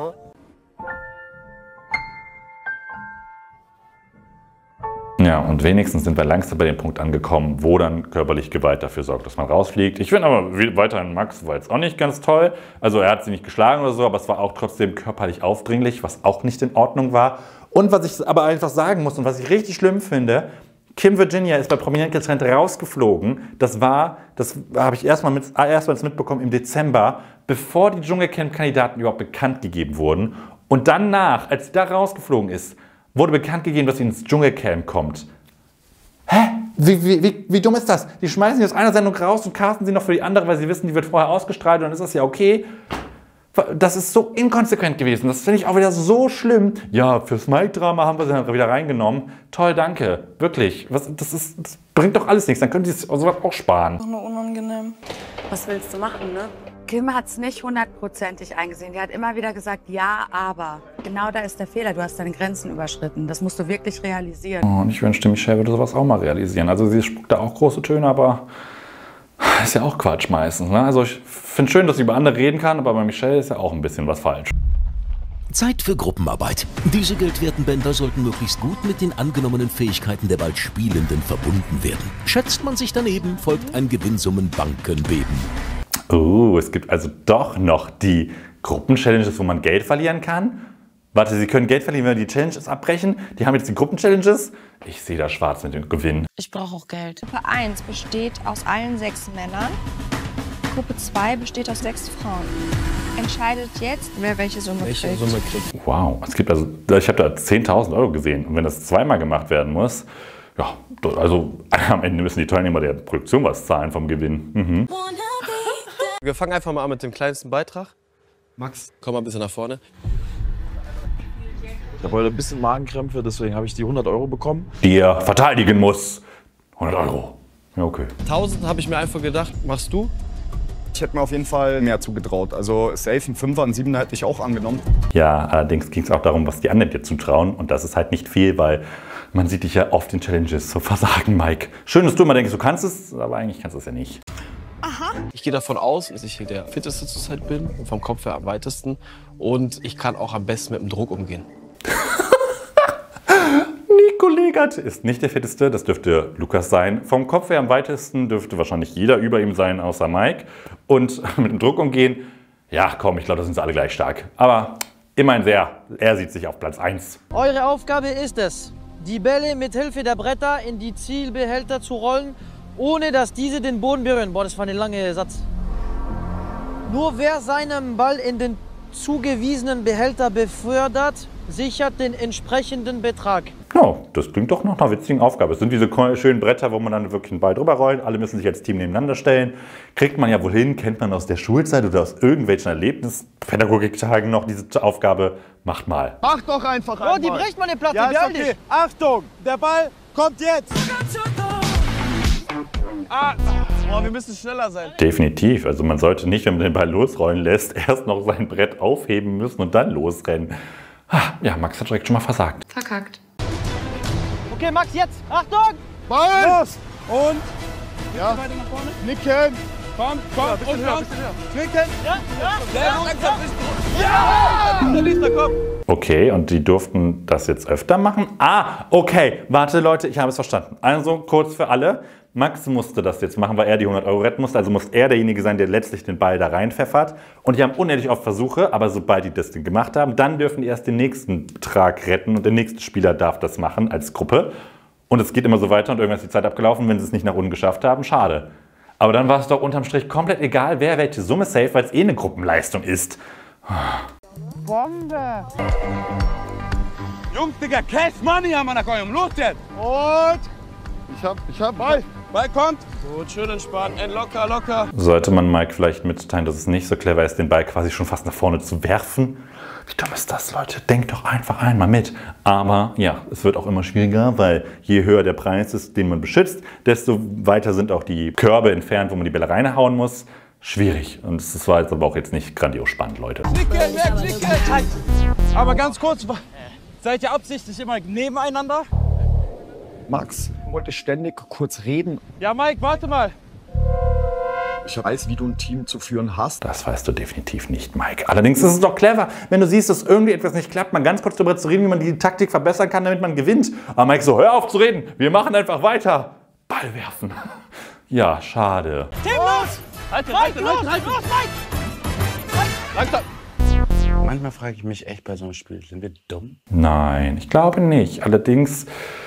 Ja, und wenigstens sind wir langsam bei dem Punkt angekommen, wo dann körperlich Gewalt dafür sorgt, dass man rausfliegt. Ich finde aber weiterhin, Max war jetzt auch nicht ganz toll. Also er hat sie nicht geschlagen oder so, aber es war auch trotzdem körperlich aufdringlich, was auch nicht in Ordnung war. Und was ich aber einfach sagen muss und was ich richtig schlimm finde, Kim Virginia ist bei Prominent getrennt rausgeflogen. Das war, das habe ich erstmal mit, erstmals mitbekommen im Dezember, bevor die Dschungelcamp-Kandidaten überhaupt bekannt gegeben wurden. Und danach, als sie da rausgeflogen ist, wurde bekannt gegeben, dass sie ins Dschungelcamp kommt. Hä? Wie, wie, wie, wie dumm ist das? Die schmeißen sie aus einer Sendung raus und casten sie noch für die andere, weil sie wissen, die wird vorher ausgestrahlt und dann ist das ja okay. Das ist so inkonsequent gewesen. Das finde ich auch wieder so schlimm. Ja, fürs Mike-Drama haben wir sie dann wieder reingenommen. Toll, danke. Wirklich. Was, das, ist, das bringt doch alles nichts. Dann können die sowas auch sparen. Nur unangenehm. Was willst du machen, ne? Kim hat es nicht hundertprozentig eingesehen. Die hat immer wieder gesagt, ja, aber. Genau da ist der Fehler. Du hast deine Grenzen überschritten. Das musst du wirklich realisieren. Oh, und ich wünschte, Michelle würde sowas auch mal realisieren. Also sie spuckt da auch große Töne, aber ist ja auch Quatsch meistens. Ne? Also ich finde schön, dass sie über andere reden kann, aber bei Michelle ist ja auch ein bisschen was falsch. Zeit für Gruppenarbeit. Diese geldwerten Bänder sollten möglichst gut mit den angenommenen Fähigkeiten der bald Spielenden verbunden werden. Schätzt man sich daneben, folgt ein Gewinnsummen-Bankenbeben. Oh, es gibt also doch noch die Gruppenchallenges, wo man Geld verlieren kann. Warte, Sie können Geld verlieren, wenn wir die Challenges abbrechen. Die haben jetzt die Gruppenchallenges. Ich sehe da schwarz mit dem Gewinn. Ich brauche auch Geld. Gruppe eins besteht aus allen sechs Männern. Gruppe zwei besteht aus sechs Frauen. Entscheidet jetzt, wer welche Summe Welche kriegt. Summe kriegt. Wow, es gibt also, ich habe da zehntausend Euro gesehen. Und wenn das zweimal gemacht werden muss, ja, also am Ende müssen die Teilnehmer der Produktion was zahlen vom Gewinn. Mhm. Wir fangen einfach mal an mit dem kleinsten Beitrag. Max, komm mal ein bisschen nach vorne. Ich habe heute ein bisschen Magenkrämpfe, deswegen habe ich die hundert Euro bekommen. Die er verteidigen muss. hundert Euro. Ja, okay. tausend habe ich mir einfach gedacht, machst du? Ich hätte mir auf jeden Fall mehr zugetraut. Also safe ein Fünfer, ein Siebener hätte ich auch angenommen. Ja, allerdings ging es auch darum, was die anderen dir zutrauen. Und das ist halt nicht viel, weil man sieht dich ja oft in Challenges so versagen, Mike. Schön, dass du immer denkst, du kannst es, aber eigentlich kannst du es ja nicht. Aha. Ich gehe davon aus, dass ich hier der fitteste zurzeit bin und vom Kopf her am weitesten. Und ich kann auch am besten mit dem Druck umgehen. Nico Legert ist nicht der fitteste, das dürfte Lukas sein. Vom Kopf her am weitesten dürfte wahrscheinlich jeder über ihm sein, außer Mike. Und mit dem Druck umgehen, Ja, komm, ich glaube, da sind sie alle gleich stark. Aber immerhin sehr, er sieht sich auf Platz eins. Eure Aufgabe ist es, die Bälle mit Hilfe der Bretter in die Zielbehälter zu rollen, ohne dass diese den Boden berühren. Boah, das war ein langer Satz. Nur wer seinen Ball in den zugewiesenen Behälter befördert, sichert den entsprechenden Betrag. Ja, das klingt doch nach einer witzigen Aufgabe. Es sind diese schönen Bretter, wo man dann wirklich einen Ball drüber rollt. Alle müssen sich als Team nebeneinander stellen. Kriegt man ja wohl hin, kennt man aus der Schulzeit oder aus irgendwelchen Erlebnispädagogiktagen noch diese Aufgabe. Macht mal. Mach doch einfach Oh, einmal. die bricht mal eine Platte, Ja, ist beeil okay. dich. Achtung, der Ball kommt jetzt. Ah, boah, wir müssen schneller sein. Definitiv. Also man sollte nicht, wenn man den Ball losrollen lässt, erst noch sein Brett aufheben müssen und dann losrennen. Ah, ja, Max hat direkt schon mal versagt. Verkackt. Okay, Max, jetzt. Achtung! Ball! Los! Und? Ja. Nicken. Komm, komm. Ja, und höher, Nicken. Ja, ja. Sehr gut. Ja! Der nächste, komm. Okay, und die durften das jetzt öfter machen? Ah, okay. Warte, Leute, ich habe es verstanden. Also, kurz für alle. Max musste das jetzt machen, weil er die hundert Euro retten musste. Also muss er derjenige sein, der letztlich den Ball da reinpfeffert. Und die haben unendlich oft Versuche, aber sobald die das gemacht haben, dann dürfen die erst den nächsten Betrag retten und der nächste Spieler darf das machen als Gruppe. Und es geht immer so weiter und irgendwann ist die Zeit abgelaufen, wenn sie es nicht nach unten geschafft haben. Schade. Aber dann war es doch unterm Strich komplett egal, wer welche Summe safe, weil es eh eine Gruppenleistung ist. Bombe! Jungs, Digga, Cash Money haben wir nach eurem. Los jetzt! Und? Ich hab, ich hab Ball. Ball kommt. Gut, schön entspannt. End locker, locker. Sollte man Mike vielleicht mitteilen, dass es nicht so clever ist, den Ball quasi schon fast nach vorne zu werfen? Wie dumm ist das, Leute? Denkt doch einfach einmal mit. Aber ja, es wird auch immer schwieriger, weil je höher der Preis ist, den man beschützt, desto weiter sind auch die Körbe entfernt, wo man die Bälle reinhauen muss. Schwierig. Und das war jetzt aber auch jetzt nicht grandios spannend, Leute. Nicken, weg, nicken. Aber ganz kurz, seid ihr absichtlich immer nebeneinander? Max wollte ständig kurz reden. Ja, Mike, warte mal. Ich weiß, wie du ein Team zu führen hast. Das weißt du definitiv nicht, Mike. Allerdings ist es doch clever, wenn du siehst, dass irgendwie etwas nicht klappt, mal ganz kurz darüber zu reden, wie man die Taktik verbessern kann, damit man gewinnt. Aber Mike so, hör auf zu reden, wir machen einfach weiter. Ball werfen. Ja, schade. Tim, los! Halt, halt, halt, los, halt, los, Mike! Halt, Manchmal frage ich mich echt bei so einem Spiel, sind wir dumm? Nein, ich glaube nicht. Allerdings,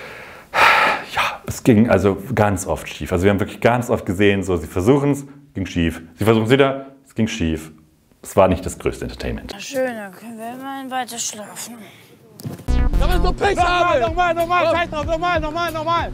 ja, es ging also ganz oft schief. Also wir haben wirklich ganz oft gesehen, so sie versuchen es, ging schief. Sie versuchen es wieder, es ging schief. Es war nicht das größte Entertainment. Schön, dann können wir immerhin weiter schlafen. Da bist du Pix, nochmal, nochmal, nochmal, Zeit drauf, nochmal, nochmal, nochmal.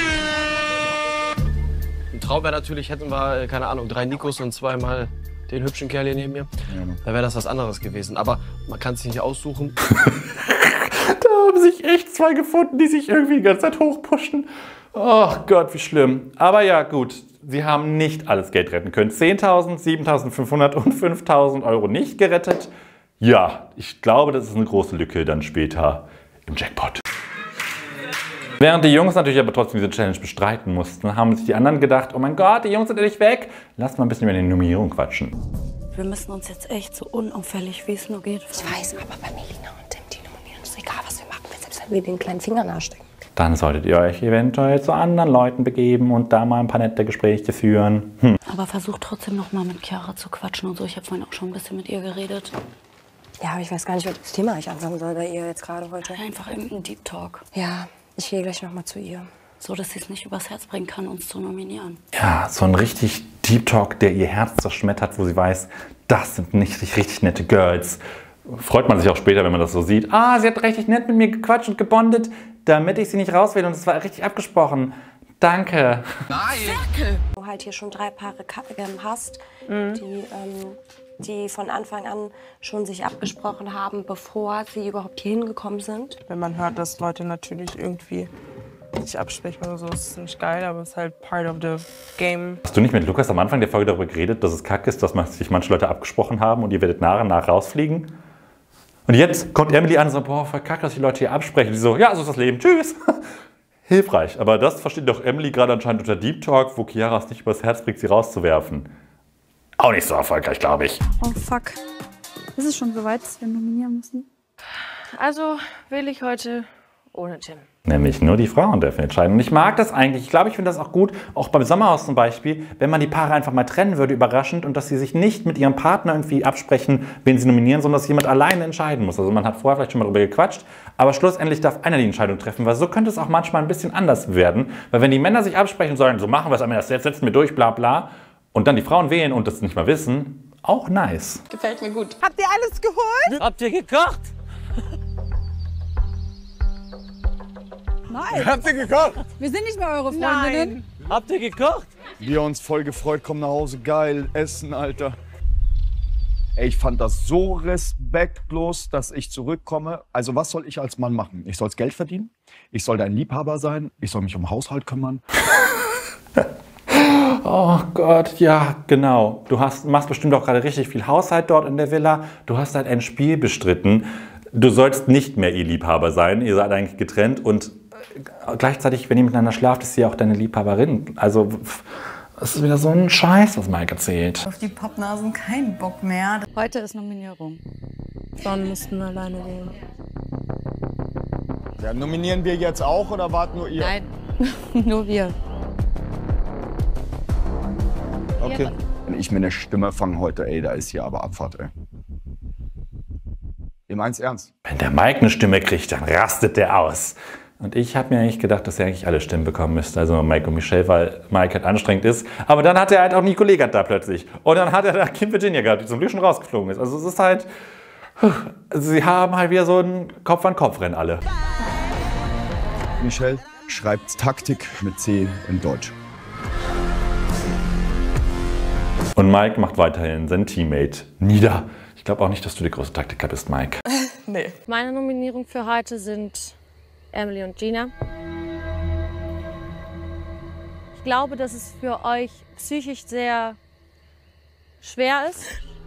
Ein Traum wäre natürlich, hätten wir, äh, keine Ahnung, drei Nikos und zweimal den hübschen Kerl hier neben mir. Ja. Da wäre das was anderes gewesen. Aber man kann es sich nicht aussuchen. Da haben sich echt zwei gefunden, die sich irgendwie die ganze Zeit hochpushen. Oh Gott, wie schlimm. Aber ja, gut. Sie haben nicht alles Geld retten können. zehntausend, siebentausendfünfhundert und fünftausend Euro nicht gerettet. Ja, ich glaube, das ist eine große Lücke dann später im Jackpot. Während die Jungs natürlich aber trotzdem diese Challenge bestreiten mussten, haben sich die anderen gedacht, oh mein Gott, die Jungs sind endlich weg. Lass mal ein bisschen über die Nominierung quatschen. Wir müssen uns jetzt echt so unauffällig, wie es nur geht. Ich weiß, aber bei Melina und Tim, die nominieren, ist egal, was wir machen, selbst wenn wir den kleinen Finger nachstecken. Dann solltet ihr euch eventuell zu anderen Leuten begeben und da mal ein paar nette Gespräche führen. Hm. Aber versucht trotzdem noch mal mit Chiara zu quatschen und so. Ich habe vorhin auch schon ein bisschen mit ihr geredet. Ja, aber ich weiß gar nicht, welches Thema ich anfangen soll bei ihr jetzt gerade heute. Einfach irgendein Deep Talk. Ja, ich gehe gleich noch mal zu ihr. So, dass sie es nicht übers Herz bringen kann, uns zu nominieren. Ja, so ein richtig Deep Talk, der ihr Herz zerschmettert, wo sie weiß, das sind nicht richtig, richtig nette Girls. Freut man sich auch später, wenn man das so sieht. Ah, sie hat richtig nett mit mir gequatscht und gebondet, damit ich sie nicht rauswähle. Und es war richtig abgesprochen. Danke. Nein! Du halt hier schon drei Paare hast, mhm. die, ähm, die von Anfang an schon sich abgesprochen haben, bevor sie überhaupt hier hingekommen sind. Wenn man hört, dass Leute natürlich irgendwie sich absprechen oder so, ist nicht geil, aber es ist halt part of the game. Hast du nicht mit Lukas am Anfang der Folge darüber geredet, dass es kacke ist, dass sich manche Leute abgesprochen haben und ihr werdet nach und nach rausfliegen? Und jetzt kommt Emily an und sagt, boah, voll kacke, dass die Leute hier absprechen. Und die so, ja, so ist das Leben, tschüss. Hilfreich, aber das versteht doch Emily gerade anscheinend unter Deep Talk, wo Chiara es nicht übers Herz bringt, sie rauszuwerfen. Auch nicht so erfolgreich, glaube ich. Oh fuck. Ist es schon soweit, dass wir nominieren müssen? Also wähle ich heute ohne Tim. Nämlich nur die Frauen dürfen entscheiden. Und ich mag das eigentlich. Ich glaube, ich finde das auch gut, auch beim Sommerhaus zum Beispiel, wenn man die Paare einfach mal trennen würde, überraschend, und dass sie sich nicht mit ihrem Partner irgendwie absprechen, wen sie nominieren, sondern dass jemand alleine entscheiden muss. Also man hat vorher vielleicht schon mal darüber gequatscht, aber schlussendlich darf einer die Entscheidung treffen, weil so könnte es auch manchmal ein bisschen anders werden. Weil wenn die Männer sich absprechen und sagen, so machen wir es am Ende, jetzt setzen wir durch, bla bla, und dann die Frauen wählen und das nicht mal wissen, auch nice. Gefällt mir gut. Habt ihr alles geholt? Habt ihr gekocht? Nein. Habt ihr gekocht? Wir sind nicht mehr eure Freundinnen. Habt ihr gekocht? Wir uns voll gefreut, kommen nach Hause, geil, essen, Alter. Ey, ich fand das so respektlos, dass ich zurückkomme. Also was soll ich als Mann machen? Ich soll Geld verdienen, ich soll dein Liebhaber sein, ich soll mich um Haushalt kümmern. Oh Gott, ja, genau. Du hast, machst bestimmt auch gerade richtig viel Haushalt dort in der Villa. Du hast halt ein Spiel bestritten. Du sollst nicht mehr ihr Liebhaber sein. Ihr seid eigentlich getrennt und gleichzeitig, wenn ihr miteinander schlaft, ist sie auch deine Liebhaberin. Also, es ist wieder so ein Scheiß, was Mike erzählt. Auf die Pappnasen keinen Bock mehr. Heute ist Nominierung. Frauen müssten alleine wählen. Ja, nominieren wir jetzt auch oder warten nur ihr? Nein, nur wir. Okay. Wenn ich mir eine Stimme fange heute, ey, da ist hier aber Abfahrt, ey. Ihr meint's ernst? Wenn der Mike eine Stimme kriegt, dann rastet der aus. Und ich habe mir eigentlich gedacht, dass er eigentlich alle Stimmen bekommen müsste. Also Mike und Michelle, weil Mike halt anstrengend ist. Aber dann hat er halt auch Nico Legat da plötzlich. Und dann hat er da Kim Virginia gehabt, die zum Glück schon rausgeflogen ist. Also es ist halt... Sie haben halt wieder so ein Kopf-an-Kopf-Rennen alle. Michelle schreibt Taktik mit C in Deutsch. Und Mike macht weiterhin seinen Teammate nieder. Ich glaube auch nicht, dass du der große Taktiker bist, Mike. Nee. Meine Nominierung für heute sind Emily und Gina. Ich glaube, dass es für euch psychisch sehr schwer ist.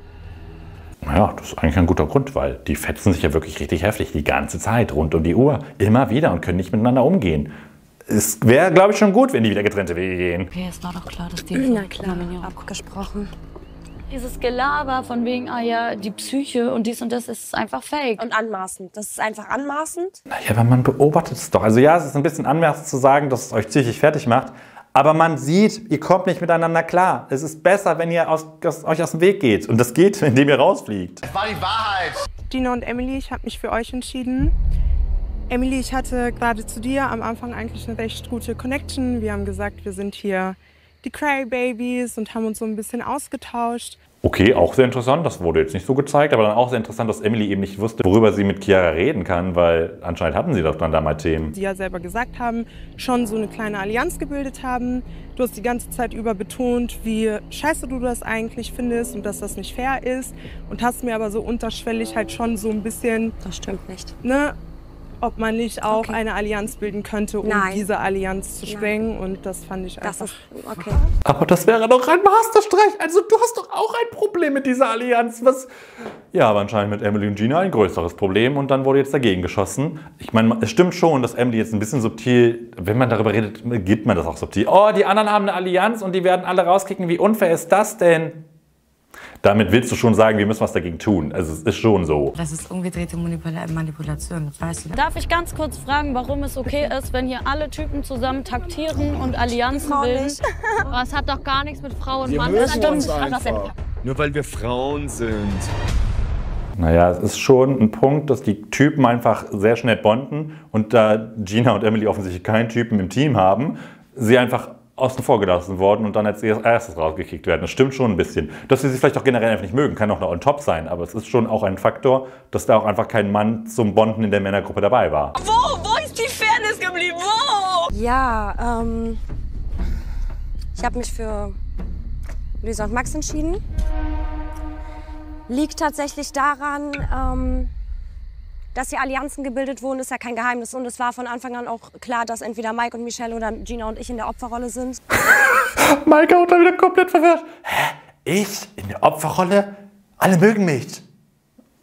Naja, das ist eigentlich ein guter Grund, weil die fetzen sich ja wirklich richtig heftig die ganze Zeit, rund um die Uhr, immer wieder und können nicht miteinander umgehen. Es wäre, glaube ich, schon gut, wenn die wieder getrennte Wege gehen. Okay, es war doch klar, dass die Na klar, abgesprochen. Dieses Gelaber von wegen, ah ja, die Psyche und dies und das ist einfach fake. Und anmaßend. Das ist einfach anmaßend. Naja, aber man beobachtet es doch. Also ja, es ist ein bisschen anmaßend zu sagen, dass es euch psychisch fertig macht. Aber man sieht, ihr kommt nicht miteinander klar. Es ist besser, wenn ihr aus, aus, euch aus dem Weg geht. Und das geht, indem ihr rausfliegt. Das war die Wahrheit. Gina und Emily, ich habe mich für euch entschieden. Emily, ich hatte gerade zu dir am Anfang eigentlich eine recht gute Connection. Wir haben gesagt, wir sind hier die Crybabies und haben uns so ein bisschen ausgetauscht. Okay, auch sehr interessant. Das wurde jetzt nicht so gezeigt. Aber dann auch sehr interessant, dass Emily eben nicht wusste, worüber sie mit Chiara reden kann. Weil anscheinend hatten sie doch dann da mal Themen. Die ja selber gesagt haben, schon so eine kleine Allianz gebildet haben. Du hast die ganze Zeit über betont, wie scheiße du das eigentlich findest und dass das nicht fair ist. Und hast mir aber so unterschwellig halt schon so ein bisschen... Das stimmt nicht. Ne, ob man nicht auch Okay. eine Allianz bilden könnte, um Nein. diese Allianz zu Nein. sprengen. Und das fand ich Das einfach... ist okay. Aber das wäre doch ein Masterstreich. Also du hast doch auch ein Problem mit dieser Allianz. Was? Ja, aber anscheinend mit Emily und Gina ein größeres Problem. Und dann wurde jetzt dagegen geschossen. Ich meine, es stimmt schon, dass Emily jetzt ein bisschen subtil, wenn man darüber redet, gibt man das auch subtil. Oh, die anderen haben eine Allianz und die werden alle rauskicken. Wie unfair ist das denn? Damit willst du schon sagen, wir müssen was dagegen tun. Also es ist schon so. Das ist umgedrehte Manipula- Manipulation, das weißt du. Darf ich ganz kurz fragen, warum es okay ist, wenn hier alle Typen zusammen taktieren und Allianzen Frau bilden? nicht. Aber es hat doch gar nichts mit Frau und Wir Mann müssen zu uns tun. einfach. Nur weil wir Frauen sind. Naja, es ist schon ein Punkt, dass die Typen einfach sehr schnell bonden und da Gina und Emily offensichtlich keinen Typen im Team haben, sie einfach außen vor gelassen worden und dann als erstes rausgekickt werden. Das stimmt schon ein bisschen. Dass sie sich vielleicht auch generell einfach nicht mögen, kann auch noch on top sein, aber es ist schon auch ein Faktor, dass da auch einfach kein Mann zum Bonden in der Männergruppe dabei war. Wo? Wo ist die Fairness geblieben? Wo? Ja, ähm, ich habe mich für Luisa und Max entschieden. Liegt tatsächlich daran, ähm, dass hier Allianzen gebildet wurden, ist ja kein Geheimnis. Und es war von Anfang an auch klar, dass entweder Mike und Michelle oder Gina und ich in der Opferrolle sind. Mike haut da wieder komplett verwirrt. Hä? Ich in der Opferrolle? Alle mögen mich.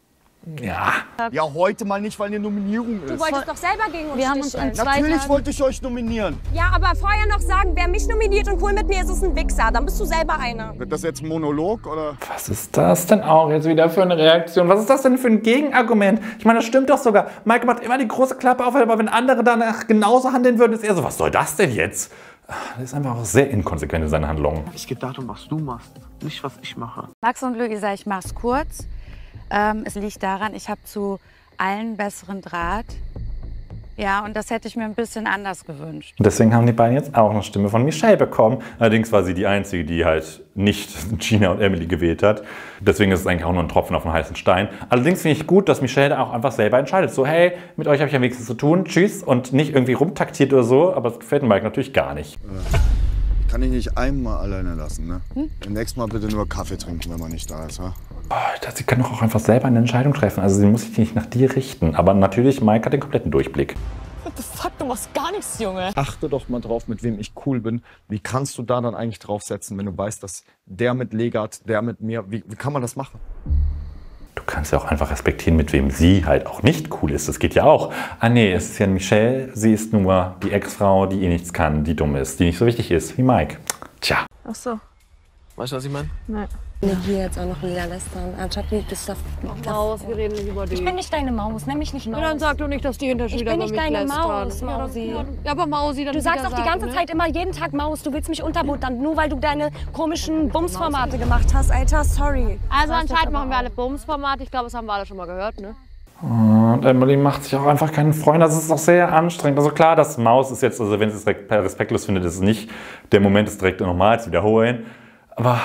Ja. Ja, heute mal nicht, weil eine Nominierung ist. Du wolltest doch selber gegen uns Wir haben uns sticheln. in zwei Natürlich Tagen- wollte ich euch nominieren. Ja, aber vorher noch sagen, wer mich nominiert und cool mit mir ist, ist ein Wichser. Dann bist du selber einer. Wird das jetzt ein Monolog oder? Was ist das denn auch jetzt wieder für eine Reaktion? Was ist das denn für ein Gegenargument? Ich meine, das stimmt doch sogar. Mike macht immer die große Klappe auf, aber wenn andere danach genauso handeln würden, ist er so, was soll das denn jetzt? Er ist einfach auch sehr inkonsequent in seinen Handlungen. Es geht darum, was du machst, nicht was ich mache. Max und Luisa, ich mach's kurz. Ähm, es liegt daran, ich habe zu allen besseren Draht. Ja, und das hätte ich mir ein bisschen anders gewünscht. Und deswegen haben die beiden jetzt auch eine Stimme von Michelle bekommen. Allerdings war sie die Einzige, die halt nicht Gina und Emily gewählt hat. Deswegen ist es eigentlich auch nur ein Tropfen auf einen heißen Stein. Allerdings finde ich gut, dass Michelle da auch einfach selber entscheidet. So, hey, mit euch habe ich am wenigsten zu tun, tschüss. Und nicht irgendwie rumtaktiert oder so. Aber das gefällt Mike natürlich gar nicht. Ich kann dich nicht einmal alleine lassen, ne? Hm? Nächstes Mal bitte nur Kaffee trinken, wenn man nicht da ist, ha? Boah, sie kann doch auch einfach selber eine Entscheidung treffen. Also sie muss sich nicht nach dir richten. Aber natürlich, Mike hat den kompletten Durchblick. What the fuck, du machst gar nichts, Junge. Achte doch mal drauf, mit wem ich cool bin. Wie kannst du da dann eigentlich draufsetzen, wenn du weißt, dass der mit Legat, der mit mir, wie, wie kann man das machen? Du kannst ja auch einfach respektieren, mit wem sie halt auch nicht cool ist. Das geht ja auch. Ah nee, es ist ja Michelle. Sie ist nur die Ex-Frau, die eh nichts kann, die dumm ist, die nicht so wichtig ist wie Mike. Tja. Ach so. Weißt du, was ich meine? Nein. Mit dir jetzt auch noch wieder lästern. Anstatt wie das darf. Maus, wir reden nicht über dich. Ich bin nicht deine Maus, nenn mich nicht Maus. Ja, dann sag doch nicht, dass die hinter Ich wieder bin über nicht mich deine lästern. Maus, Mausi. Ja, ja, aber Mausi, dann Du sagst wieder doch die sagen, ganze ne? Zeit immer jeden Tag Maus. Du willst mich unterbuttern, nur weil du deine komischen Bumsformate gemacht hast, Alter. Sorry. Also Sag das anscheinend aber machen wir auch. alle Bumsformate. Ich glaube, das haben wir alle schon mal gehört, ne? Und Emily macht sich auch einfach keinen Freund. Das ist auch sehr anstrengend. Also klar, das Maus ist jetzt, also wenn sie es direkt respektlos findet, ist es nicht der Moment, es direkt nochmal zu wiederholen. Aber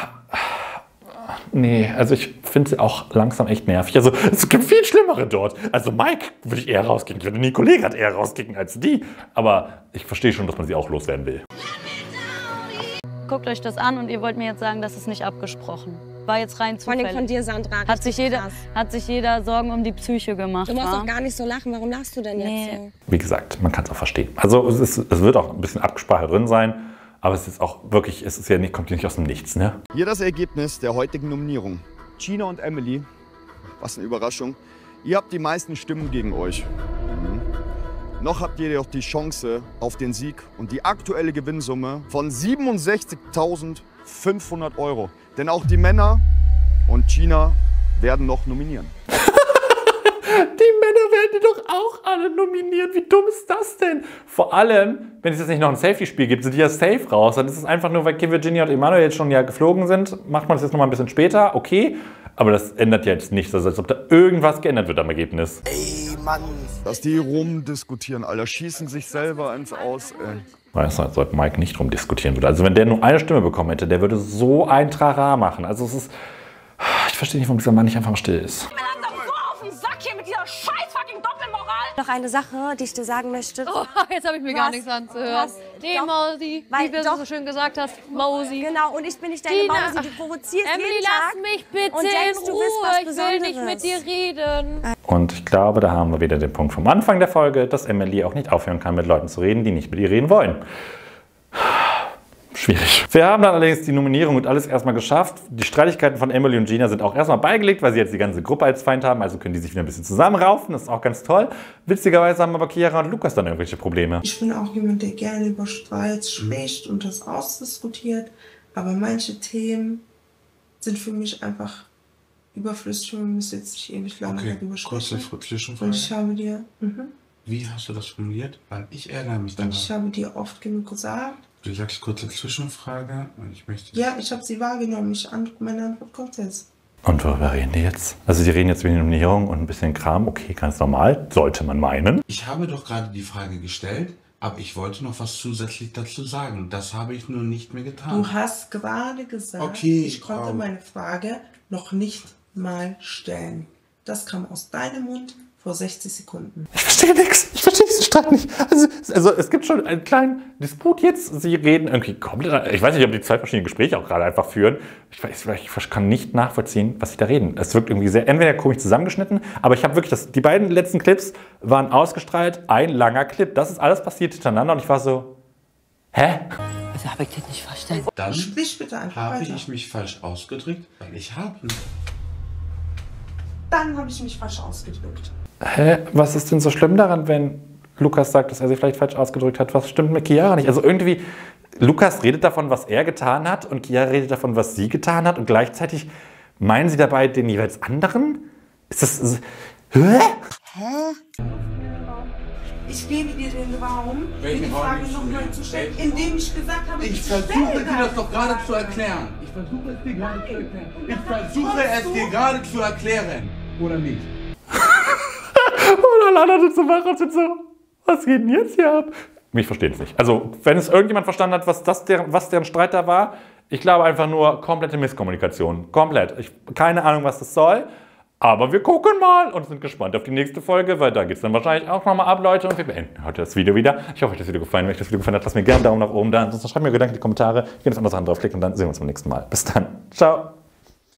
nee, also ich finde sie auch langsam echt nervig. Also es gibt viel Schlimmere dort. Also Mike würde ich eher rauskicken. Ich würde nie Kollege hat eher rauskicken als die. Aber ich verstehe schon, dass man sie auch loswerden will. Guckt euch das an und ihr wollt mir jetzt sagen, das ist nicht abgesprochen. War jetzt rein Vor allem zufällig. von dir, Sandra. Hat sich, jeder, krass. hat sich jeder Sorgen um die Psyche gemacht. Du musst wa? doch gar nicht so lachen. Warum lachst du denn Nee. jetzt so? Wie gesagt, man kann es auch verstehen. Also es, ist, es wird auch ein bisschen Absprache drin sein. Aber es ist auch wirklich, es ist ja nicht, kommt ja nicht aus dem Nichts, ne? Hier das Ergebnis der heutigen Nominierung. Gina und Emily, was eine Überraschung. Ihr habt die meisten Stimmen gegen euch. Mhm. Noch habt ihr jedoch die Chance auf den Sieg und die aktuelle Gewinnsumme von siebenundsechzigtausendfünfhundert Euro. Denn auch die Männer und Gina werden noch nominieren. Die Männer werden die doch auch alle nominieren. Wie dumm ist das denn? Vor allem, wenn es jetzt nicht noch ein Safety-Spiel gibt, sind die ja safe raus. Dann ist es einfach nur, weil Kim, Virginia und Emanuel jetzt schon ja geflogen sind, macht man das jetzt noch mal ein bisschen später, okay. Aber das ändert ja jetzt nichts, also als ob da irgendwas geändert wird am Ergebnis. Ey, Mann. Dass die rumdiskutieren, Alter. Schießen sich selber ins Aus, ey. Weißt du, als sollte Mike nicht rumdiskutieren würde. Also wenn der nur eine Stimme bekommen hätte, der würde so ein Trara machen. Also es ist, ich verstehe nicht, warum dieser Mann nicht einfach still ist. Noch eine Sache, die ich dir sagen möchte. Oh, jetzt habe ich mir gar Was? nichts anzuhören. Was? Nee, Doch. Mausi, Weil- wie du doch. so schön gesagt hast, Mausi. Genau, und ich bin nicht deine Gina, Mausi, du provozierst Emily, jeden lass Tag mich bitte und denkst, in du Ruhe. bist was Ich will nicht Besonderes. mit dir reden. Und ich glaube, da haben wir wieder den Punkt vom Anfang der Folge, dass Emily auch nicht aufhören kann, mit Leuten zu reden, die nicht mit ihr reden wollen. Schwierig. Wir haben dann allerdings die Nominierung und alles erstmal geschafft. Die Streitigkeiten von Emily und Gina sind auch erstmal beigelegt, weil sie jetzt die ganze Gruppe als Feind haben. Also können die sich wieder ein bisschen zusammenraufen. Das ist auch ganz toll. Witzigerweise haben aber Chiara und Lukas dann irgendwelche Probleme. Ich bin auch jemand, der gerne über Streit spricht und das ausdiskutiert. Aber manche Themen sind für mich einfach überflüssig und wir müssen jetzt nicht ewig lange Okay, darüber kurze sprechen. Zwischenfrage. Und ich habe dir, mhm. Wie hast du das formuliert? Weil ich ärgere mich und daran. ich habe dir oft genug gesagt. Du sagst kurze Zwischenfrage und ich möchte... Ja, ich habe sie wahrgenommen. Ich antworte, meine Antwort kommt jetzt. Und worüber reden die jetzt? Also die reden jetzt wegen der Nominierung und ein bisschen Kram. Okay, ganz normal. Sollte man meinen. Ich habe doch gerade die Frage gestellt, aber ich wollte noch was zusätzlich dazu sagen. Das habe ich nur nicht mehr getan. Du hast gerade gesagt, Okay, ich konnte ähm, meine Frage noch nicht mal stellen. Das kam aus deinem Mund vor sechzig Sekunden. Ich verstehe nichts. Ich verstehe diesen Streit nicht. Also, also es gibt schon einen kleinen Disput jetzt. Sie reden irgendwie komplett... Ich weiß nicht, ob die zwei verschiedene Gespräche auch gerade einfach führen. Ich, weiß, ich kann nicht nachvollziehen, was sie da reden. Es wirkt irgendwie sehr entweder komisch zusammengeschnitten, aber ich habe wirklich... Das, die beiden letzten Clips waren ausgestrahlt. Ein langer Clip. Das ist alles passiert hintereinander und ich war so... Hä? Also habe ich das nicht verstanden. Dann Sprich bitte einfach habe weiter. ich mich falsch ausgedrückt, weil ich habe... dann habe ich mich falsch ausgedrückt. Hä? Was ist denn so schlimm daran, wenn Lukas sagt, dass er sich vielleicht falsch ausgedrückt hat? Was stimmt mit Chiara nicht? Also irgendwie, Lukas redet davon, was er getan hat und Chiara redet davon, was sie getan hat und gleichzeitig meinen sie dabei den jeweils anderen? Ist das... Ist, hä? Hä? Ich gebe dir den Raum, Welchen mir die Raum Frage gibst du nochmal mir? zu stellen, indem ich gesagt habe, Ich ich versuche stelle dir das doch gerade zu erklären. Ich versuche es dir gerade zu erklären. Ich versuche es dir gerade zu erklären. Oder nicht? Und alle anderen so wach und sind so, was geht denn jetzt hier ab? Ich verstehe es nicht. Also, wenn es irgendjemand verstanden hat, was, das der, was deren Streit da war, ich glaube einfach nur komplette Misskommunikation. Komplett. Ich, keine Ahnung, was das soll. Aber wir gucken mal und sind gespannt auf die nächste Folge, weil da geht es dann wahrscheinlich auch nochmal ab, Leute. Und wir beenden heute das Video wieder. Ich hoffe, euch hat das Video gefallen. Wenn euch das Video gefallen hat, lasst mir gerne einen Daumen nach oben da. Ansonsten schreibt mir Gedanken in die Kommentare. Ihr könnt auf andere draufklicken und dann sehen wir uns beim nächsten Mal. Bis dann. Ciao.